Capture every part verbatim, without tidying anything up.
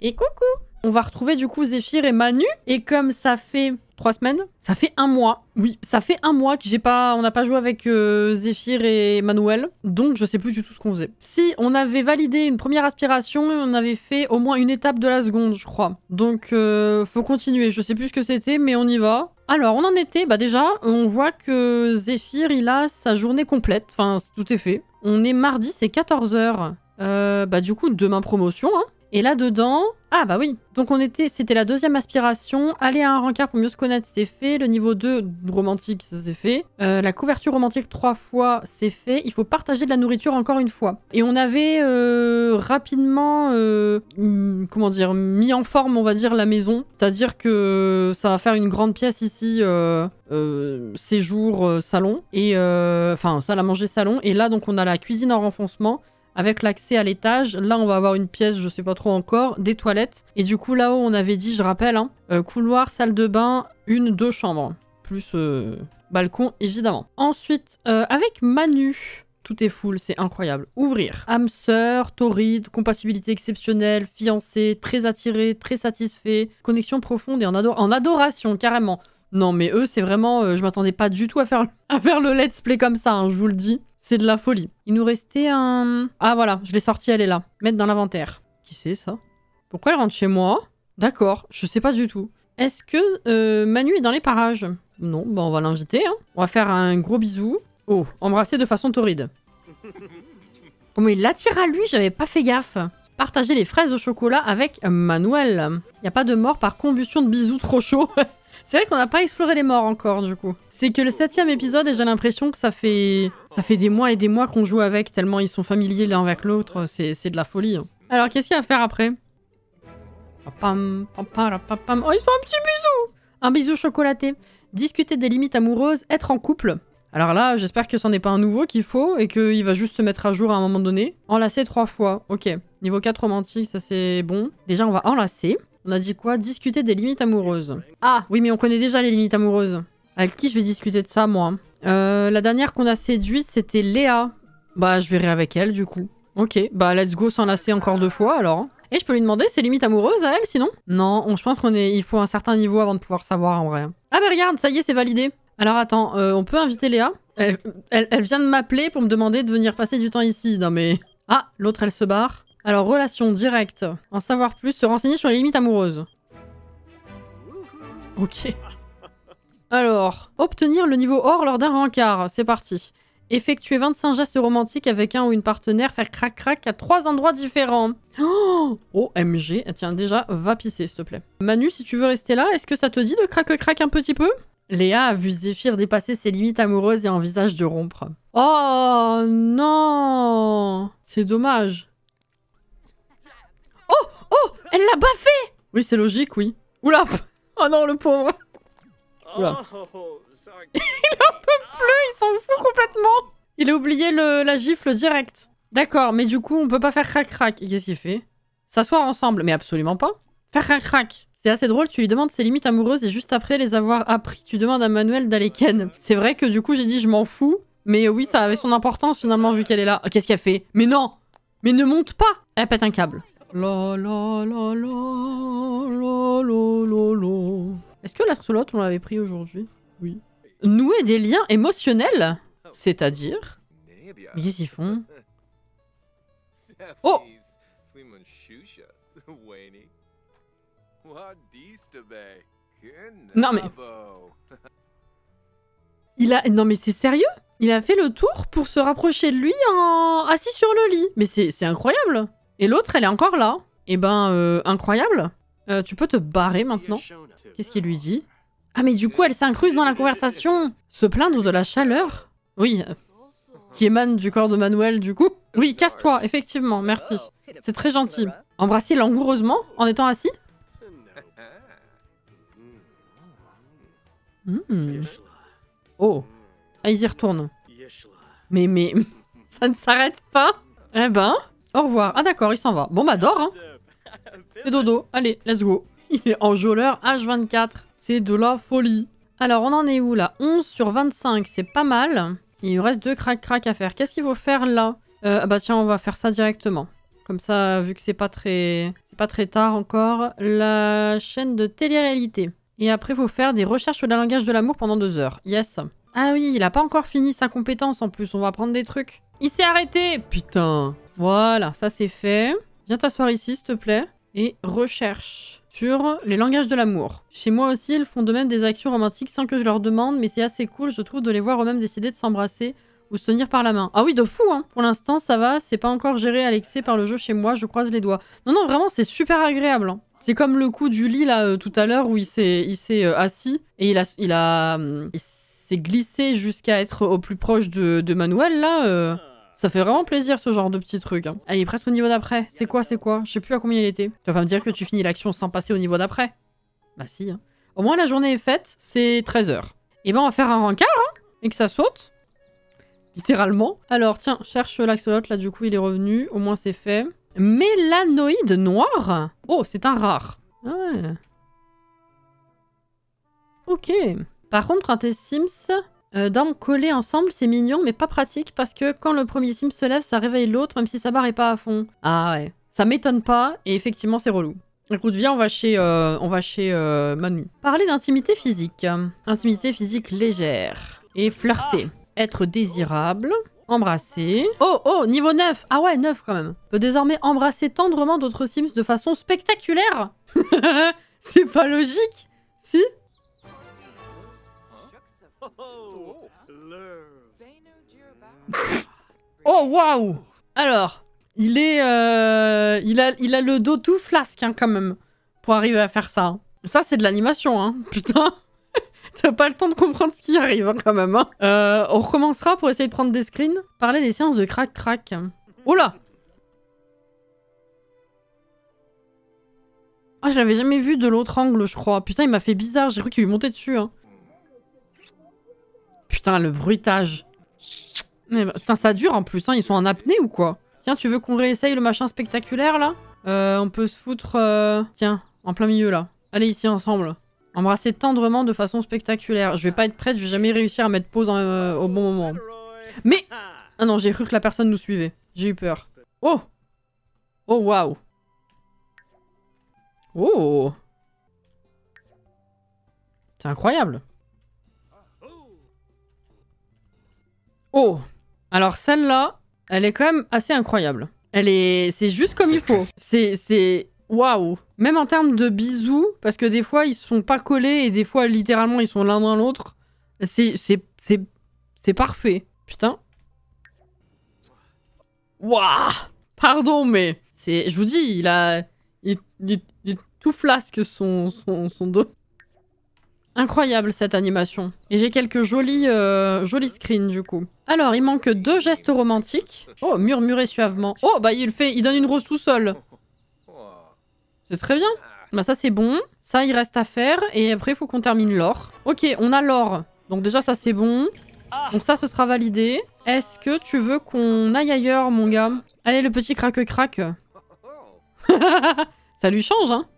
Et coucou. On va retrouver du coup Zéphyr et Manu. Et comme ça fait trois semaines, ça fait un mois. Oui, ça fait un mois que j'ai pas, on n'a pas joué avec euh, Zéphyr et Manuel. Donc je sais plus du tout ce qu'on faisait. Si, on avait validé une première aspiration et on avait fait au moins une étape de la seconde, je crois. Donc euh, faut continuer. Je sais plus ce que c'était, mais on y va. Alors, on en était, bah déjà, on voit que Zéphyr, il a sa journée complète. Enfin, tout est fait. On est mardi, c'est quatorze heures. Euh, bah du coup, demain promotion, hein. Et là-dedans... Ah bah oui, donc on était, c'était la deuxième aspiration. Aller à un rencard pour mieux se connaître, c'est fait. Le niveau deux, romantique, ça c'est fait. Euh, la couverture romantique, trois fois, c'est fait. Il faut partager de la nourriture encore une fois. Et on avait euh, rapidement, euh, comment dire, mis en forme, on va dire, la maison. C'est-à-dire que ça va faire une grande pièce ici, euh, euh, séjour, euh, salon. Et enfin, euh, salle à manger, salon. Et là, donc, on a la cuisine en renfoncement. Avec l'accès à l'étage, là on va avoir une pièce, je sais pas trop encore, des toilettes. Et du coup là-haut on avait dit, je rappelle, hein, euh, couloir, salle de bain, une, deux chambres. Plus euh, balcon évidemment. Ensuite, euh, avec Manu, tout est full, c'est incroyable. Ouvrir. Âme sœur, torride, compatibilité exceptionnelle, fiancé, très attiré, très satisfait, connexion profonde et en, ador en adoration carrément. Non mais eux c'est vraiment, euh, je m'attendais pas du tout à faire, à faire le let's play comme ça, hein, je vous le dis. C'est de la folie. Il nous restait un... Ah voilà, je l'ai sortie, elle est là. Mettre dans l'inventaire. Qui c'est ça? Pourquoi elle rentre chez moi? D'accord, je sais pas du tout. Est-ce que euh, Manu est dans les parages? Non, bah on va l'inviter. Hein. On va faire un gros bisou. Oh, embrasser de façon torride. Oh mais il l'attire à lui, j'avais pas fait gaffe. Partager les fraises au chocolat avec Manuel. Y a pas de mort par combustion de bisous trop chaud. C'est vrai qu'on n'a pas exploré les morts encore, du coup. C'est que le septième épisode, et j'ai l'impression que ça fait... ça fait des mois et des mois qu'on joue avec, tellement ils sont familiers l'un avec l'autre. C'est de la folie. Hein. Alors, qu'est-ce qu'il y a à faire après? Pam, pam, pam, pam, pam. Oh, ils font un petit bisou! Un bisou chocolaté. Discuter des limites amoureuses, être en couple. Alors là, j'espère que c'en est pas un nouveau qu'il faut, et qu'il va juste se mettre à jour à un moment donné. Enlacer trois fois. Ok. Niveau quatre romantique, ça c'est bon. Déjà, on va enlacer. On a dit quoi? Discuter des limites amoureuses. Ah, oui, mais on connaît déjà les limites amoureuses. Avec qui je vais discuter de ça, moi? euh, La dernière qu'on a séduite, c'était Léa. Bah, je verrai avec elle, du coup. Ok, bah, let's go s'enlacer encore deux fois, alors. Et je peux lui demander ses limites amoureuses à elle, sinon? Non, on, je pense qu'on est... il faut un certain niveau avant de pouvoir savoir, en vrai. Ah, bah, regarde, ça y est, c'est validé. Alors, attends, euh, on peut inviter Léa? elle, elle, elle vient de m'appeler pour me demander de venir passer du temps ici. Non, mais... Ah, l'autre, elle se barre. Alors, relation directe. En savoir plus, se renseigner sur les limites amoureuses. Ok. Alors, obtenir le niveau or lors d'un rencard. C'est parti. Effectuer vingt-cinq gestes romantiques avec un ou une partenaire, faire crac-crac à trois endroits différents. Oh, O M G. Tiens, déjà, va pisser, s'il te plaît. Manu, si tu veux rester là, est-ce que ça te dit de crac-crac un petit peu? Léa a vu Zéphyr dépasser ses limites amoureuses et envisage de rompre. Oh non! C'est dommage. Oh! Oh! Elle l'a baffé! Oui, c'est logique, oui. Oula! Oh non, le pauvre! Oula. Il en peut plus, il s'en fout complètement! Il a oublié le, la gifle direct. D'accord, mais du coup, on peut pas faire crac-crac. Qu'est-ce qu'il fait? S'asseoir ensemble, mais absolument pas. Faire crac-crac. C'est assez drôle, tu lui demandes ses limites amoureuses et juste après les avoir appris, tu demandes à Manuel d'aller ken. C'est vrai que du coup, j'ai dit je m'en fous. Mais oui, ça avait son importance finalement vu qu'elle est là. Oh, qu'est-ce qu'elle fait? Mais non! Mais ne monte pas! Elle pète un câble. La la la la la la la la. Est-ce que l'astrolote on l'avait pris aujourd'hui? Oui. Nouer des liens émotionnels? C'est-à-dire? Mais qu'est-ce qu'ils font? Oh! Non mais... Il a... Non mais c'est sérieux? Il a fait le tour pour se rapprocher de lui en... assis sur le lit. Mais c'est incroyable. Et l'autre, elle est encore là. Eh ben, euh, incroyable. Euh, tu peux te barrer maintenant. Qu'est-ce qu'il lui dit? Ah mais du coup, elle s'incruse dans la conversation. Se plaindre de la chaleur? Oui. Euh, qui émane du corps de Manuel, du coup. Oui, casse-toi, effectivement, merci. C'est très gentil. Embrasser langoureusement en étant assis? Mmh. Oh. Ah, ils y retournent. Mais, mais... ça ne s'arrête pas. Eh ben... Au revoir. Ah d'accord, il s'en va. Bon bah dors, hein. Fais dodo. Allez, let's go. Il est enjôleur H vingt-quatre. C'est de la folie. Alors, on en est où là? onze sur vingt-cinq, c'est pas mal. Il nous reste deux crac-crac à faire. Qu'est-ce qu'il faut faire là? euh, Ah bah tiens, on va faire ça directement. Comme ça, vu que c'est pas très... c'est pas très tard encore. La chaîne de télé-réalité. Et après, il faut faire des recherches sur le langage de l'amour pendant deux heures. Yes. Ah oui, il a pas encore fini sa compétence en plus. On va apprendre des trucs. Il s'est arrêté. Putain. Voilà, ça c'est fait. Viens t'asseoir ici, s'il te plaît. Et recherche sur les langages de l'amour. Chez moi aussi, ils font de même des actions romantiques sans que je leur demande, mais c'est assez cool, je trouve, de les voir eux-mêmes décider de s'embrasser ou se tenir par la main. Ah oui, de fou, hein. Pour l'instant, ça va, c'est pas encore géré à l'excès par le jeu chez moi, je croise les doigts. Non, non, vraiment, c'est super agréable. Hein. C'est comme le coup du lit, là, euh, tout à l'heure, où il s'est il s'est euh, assis, et il a... il a... Euh, il s'est glissé jusqu'à être au plus proche de, de Manuel, là... Euh... Ça fait vraiment plaisir ce genre de petits trucs. Hein. Allez, presque au niveau d'après. C'est quoi, c'est quoi? Je sais plus à combien il était. Tu vas pas me dire que tu finis l'action sans passer au niveau d'après? Bah si. Hein. Au moins la journée est faite, c'est treize heures. Et ben on va faire un rencard, hein, et que ça saute. Littéralement. Alors tiens, cherche l'axolote, là du coup il est revenu. Au moins c'est fait. Mélanoïde noir. Oh, c'est un rare. Ah ouais. Ok. Par contre, quand tes Sims... Euh, dorment collés ensemble, c'est mignon, mais pas pratique parce que quand le premier sim se lève, ça réveille l'autre, même si sa barre est pas à fond. Ah ouais, ça m'étonne pas, et effectivement, c'est relou. Écoute, viens, on va chez, euh, on va chez euh, Manu. Parler d'intimité physique. Intimité physique légère. Et flirter. Être désirable. Embrasser. Oh, oh, niveau neuf. Ah ouais, neuf quand même. Peut désormais embrasser tendrement d'autres sims de façon spectaculaire. C'est pas logique. Si? Oh waouh! Alors, il est, euh, il a, il a le dos tout flasque hein, quand même pour arriver à faire ça. Hein. Ça c'est de l'animation, hein. Putain, t'as pas le temps de comprendre ce qui arrive hein, quand même. Hein. Euh, on recommencera pour essayer de prendre des screens. Parler des séances de crac crac. Oh là! Ah, je l'avais jamais vu de l'autre angle, je crois. Putain, il m'a fait bizarre. J'ai cru qu'il lui montait dessus. Hein. Putain, le bruitage. Mais bah, putain, ça dure en plus, hein. Ils sont en apnée ou quoi? Tiens, tu veux qu'on réessaye le machin spectaculaire, là? euh, On peut se foutre... Euh... Tiens, en plein milieu, là. Allez, ici, ensemble. Embrasser tendrement de façon spectaculaire. Je vais pas être prête, je vais jamais réussir à mettre pause en, euh, au bon moment. Mais... Ah non, j'ai cru que la personne nous suivait. J'ai eu peur. Oh! Oh, waouh! Oh! C'est incroyable. Oh! Alors celle-là, elle est quand même assez incroyable. Elle est... C'est juste comme il faut. C'est... C'est... Waouh! Même en termes de bisous, parce que des fois, ils sont pas collés et des fois, littéralement, ils sont l'un dans l'autre. C'est... C'est... C'est... C'est parfait. Putain. Waouh! Pardon, mais... C'est... Je vous dis, il a... Il, il, il est tout flasque son, son, son dos. Incroyable cette animation. Et j'ai quelques jolis, euh, jolis screens du coup. Alors, il manque deux gestes romantiques. Oh, murmurer suavement. Oh, bah il le fait, il donne une rose tout seul. C'est très bien. Bah ça c'est bon. Ça il reste à faire. Et après il faut qu'on termine l'or. Ok, on a l'or. Donc déjà ça c'est bon. Donc ça ce sera validé. Est-ce que tu veux qu'on aille ailleurs mon gars? Allez le petit craque-craque. Ça lui change hein.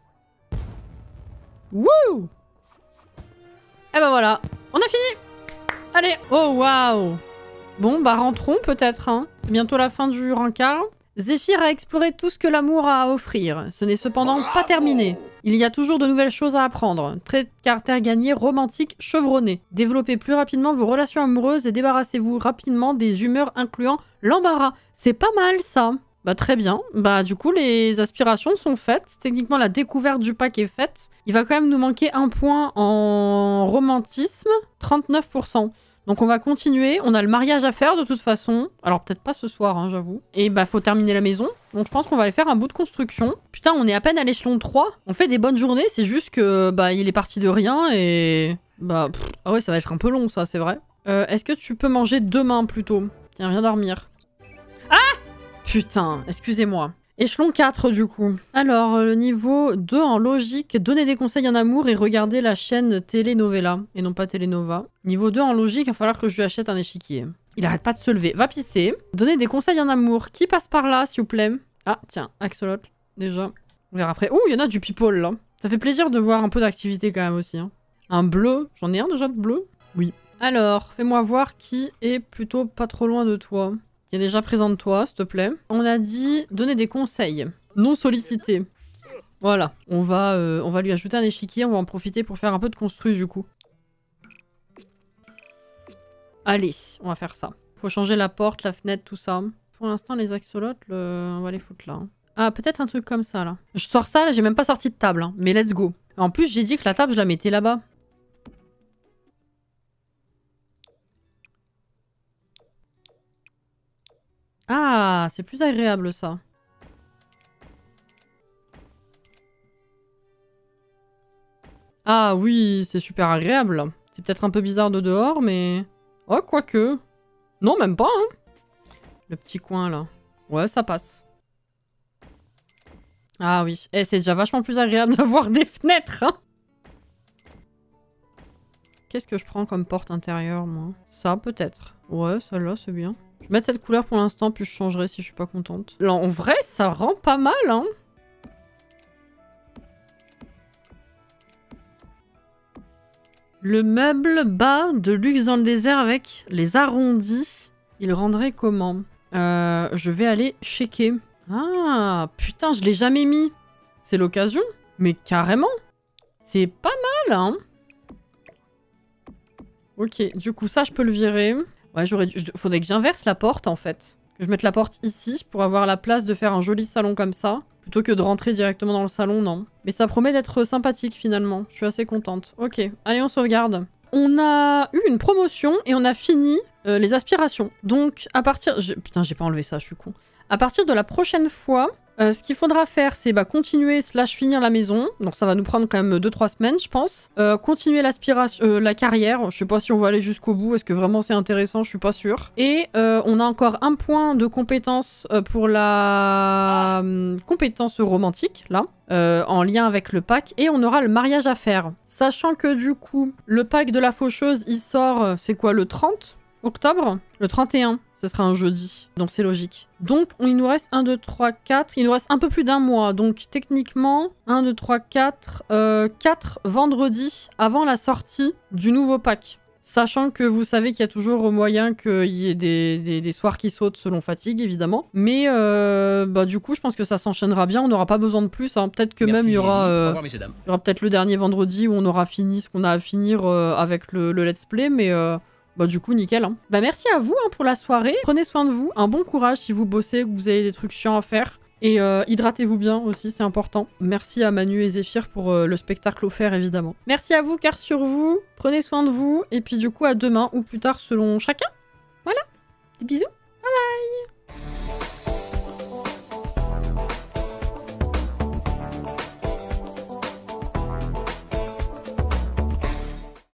Wouh! Et bah voilà, on a fini. Allez. Oh waouh. Bon bah rentrons peut-être. Hein. C'est bientôt la fin du rencard. Zéphyr a exploré tout ce que l'amour a à offrir. Ce n'est cependant pas terminé. Il y a toujours de nouvelles choses à apprendre. Trait de caractère gagné, romantique, chevronné. Développez plus rapidement vos relations amoureuses et débarrassez-vous rapidement des humeurs incluant l'embarras. C'est pas mal ça. Bah très bien. Bah du coup les aspirations sont faites. Techniquement la découverte du pack est faite. Il va quand même nous manquer un point en romantisme. trente-neuf pour cent. Donc on va continuer. On a le mariage à faire de toute façon. Alors peut-être pas ce soir hein, j'avoue. Et bah faut terminer la maison. Donc je pense qu'on va aller faire un bout de construction. Putain on est à peine à l'échelon trois. On fait des bonnes journées. C'est juste que bah il est parti de rien et... Bah pff, ah ouais ça va être un peu long ça c'est vrai. Euh, Est-ce que tu peux manger demain plutôt? Tiens viens dormir. Ah! Putain, excusez-moi. Échelon quatre du coup. Alors, le niveau deux en logique, donner des conseils en amour et regarder la chaîne Telenovela, et non pas Telenova. Niveau deux en logique, il va falloir que je lui achète un échiquier. Il arrête pas de se lever. Va pisser. Donner des conseils en amour. Qui passe par là, s'il vous plaît? Ah, tiens, Axolot, déjà. On verra après. Oh, il y en a du people, là. Ça fait plaisir de voir un peu d'activité quand même aussi. Hein. Un bleu. J'en ai un déjà de bleu? Oui. Alors, fais-moi voir qui est plutôt pas trop loin de toi. Tiens, déjà, présente-toi, s'il te plaît. On a dit donner des conseils. Non sollicités. Voilà. On va, euh, on va lui ajouter un échiquier. On va en profiter pour faire un peu de construit, du coup. Allez, on va faire ça. Faut changer la porte, la fenêtre, tout ça. Pour l'instant, les axolotes, le... on va les foutre là. Ah, peut-être un truc comme ça, là. Je sors ça, là, j'ai même pas sorti de table. Hein. Mais let's go. En plus, j'ai dit que la table, je la mettais là-bas. Ah, c'est plus agréable, ça. Ah oui, c'est super agréable. C'est peut-être un peu bizarre de dehors, mais... Oh, quoique. Non, même pas, hein. Le petit coin, là. Ouais, ça passe. Ah oui. Eh, c'est déjà vachement plus agréable d'avoir des fenêtres, hein. Qu'est-ce que je prends comme porte intérieure, moi? Ça, peut-être. Ouais, celle-là, c'est bien. Je vais mettre cette couleur pour l'instant, puis je changerai si je suis pas contente. Là, en vrai, ça rend pas mal, hein. Le meuble bas de luxe dans le désert avec les arrondis, il rendrait comment? euh, Je vais aller checker. Ah, putain, je l'ai jamais mis. C'est l'occasion? Mais carrément. C'est pas mal, hein. Ok, du coup, ça, je peux le virer. Ouais, j'aurais dû... faudrait que j'inverse la porte, en fait. Que je mette la porte ici pour avoir la place de faire un joli salon comme ça. Plutôt que de rentrer directement dans le salon, non. Mais ça promet d'être sympathique, finalement. Je suis assez contente. Ok, allez, on sauvegarde. On a eu une promotion et on a fini euh, les aspirations. Donc, à partir... Je... Putain, j'ai pas enlevé ça, je suis con. À partir de la prochaine fois... Euh, ce qu'il faudra faire, c'est bah, continuer slash finir la maison. Donc ça va nous prendre quand même deux trois semaines, je pense. Euh, continuer l'aspiration, euh, la carrière. Je sais pas si on va aller jusqu'au bout. Est-ce que vraiment c'est intéressant? Je suis pas sûre. Et euh, on a encore un point de compétence euh, pour la euh, compétence romantique, là. Euh, en lien avec le pack. Et on aura le mariage à faire. Sachant que du coup, le pack de la faucheuse, il sort, c'est quoi, le trente octobre? Le trente et un. Ce sera un jeudi, donc c'est logique. Donc, on, il nous reste un, deux, trois, quatre. Il nous reste un peu plus d'un mois. Donc, techniquement, un, deux, trois, quatre. Euh, quatre vendredis avant la sortie du nouveau pack. Sachant que vous savez qu'il y a toujours moyen qu'il y ait des, des, des soirs qui sautent selon fatigue, évidemment. Mais euh, bah, du coup, je pense que ça s'enchaînera bien. On n'aura pas besoin de plus. Hein. Peut-être que Merci, même il y aura, euh, revoir, il y aura peut-être le dernier vendredi où on aura fini ce qu'on a à finir euh, avec le, le let's play. Mais... Euh, Bah du coup, nickel. Hein. Bah merci à vous hein, pour la soirée. Prenez soin de vous. Un bon courage si vous bossez, que vous avez des trucs chiants à faire. Et euh, hydratez-vous bien aussi, c'est important. Merci à Manu et Zéphyr pour euh, le spectacle offert, évidemment. Merci à vous, car sur vous. Prenez soin de vous. Et puis du coup, à demain ou plus tard selon chacun.